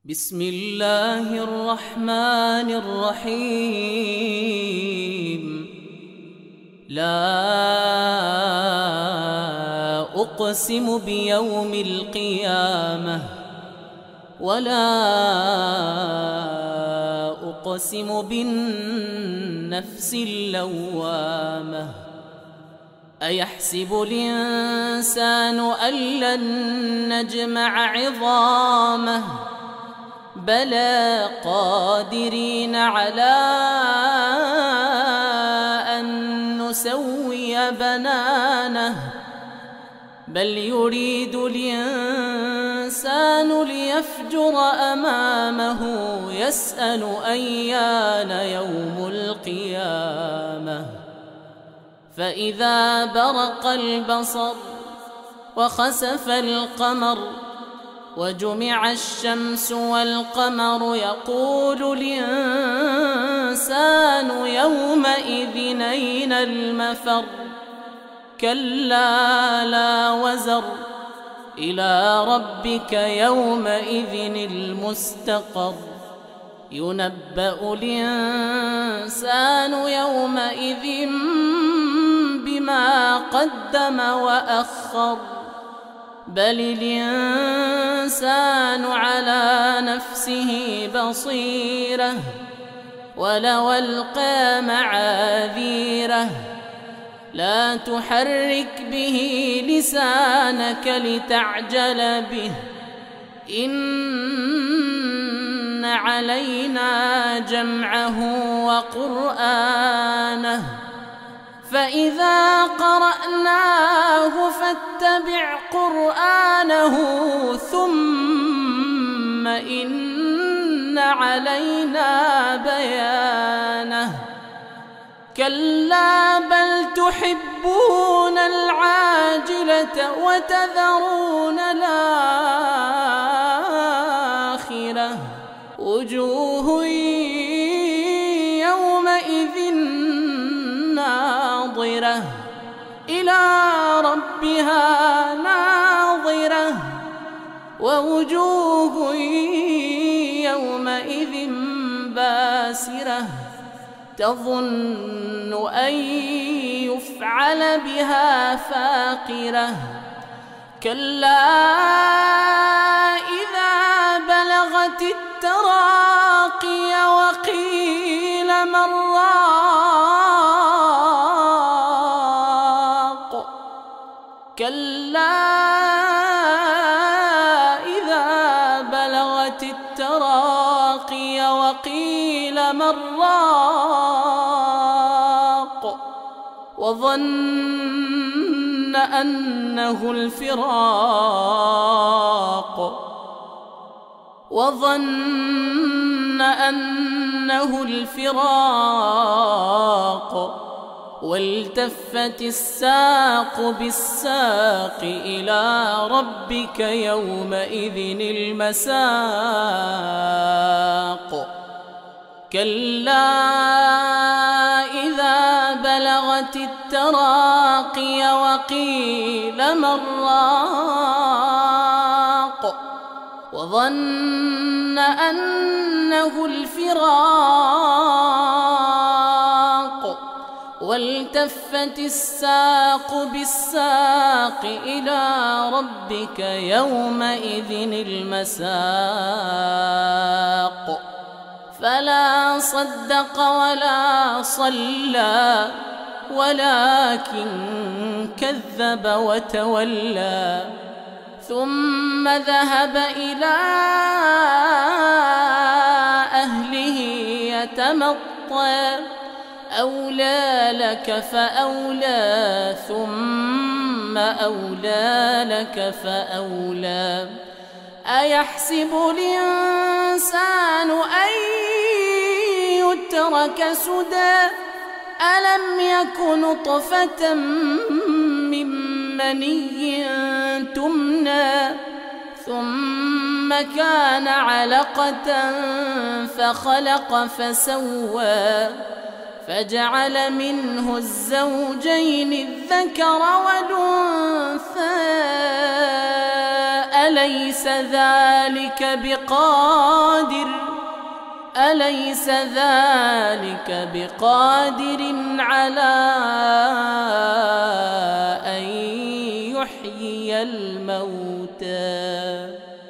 بسم الله الرحمن الرحيم. لا أقسم بيوم القيامة ولا أقسم بالنفس اللوامة. أيحسب الإنسان أن لن نجمع عظامه بلى قادرين على أن نسوي بنانه بل يريد الإنسان ليفجر أمامه يسأل أيان يوم القيامة. فإذا برق البصر وخسف القمر وجمع الشمس والقمر يقول الإنسان يومئذ أين المفر. كلا لا وزر إلى ربك يومئذ المستقر. ينبأ الإنسان يومئذ بما قدم وأخر بل الإنسان على نفسه بصيرة ولو ألقى معاذيره. لا تحرك به لسانك لتعجل به إن علينا جمعه وقرآنه فإذا قرأناه فاتبع قرآنه ثم إن علينا بيانه. كلا بل تحبون العاجلة وتذرون الآخرة وجوه يومئذ ناظرة إلى ربها ناظرة ووجوه يومئذ باسرة تظن أن يفعل بها فاقرة. كلا إذا بلغت التراقي وقيل من راق. كلا إذا بلغت التراقي وقيل من راق وظن أنه الفراق والتفت الساق بالساق إلى ربك يومئذ المساق. كلا إذا بلغت التراقي وقيل من راق وظن أنه الفراق والتفت الساق بالساق إلى ربك يومئذ المساق. فلا صدق ولا صلى ولكن كذب وتولى ثم ذهب إلى أهله يتمطى. أولى لك فأولى ثم أولى لك فأولى. أيحسب الإنسان أن يترك سدى ألم يك نطفة من مني تمنى ثم كان علقة فخلق فسوى فجعل منه الزوجين الذكر والأنثى أليس ذلك بقادر على أن يحيي الموتى؟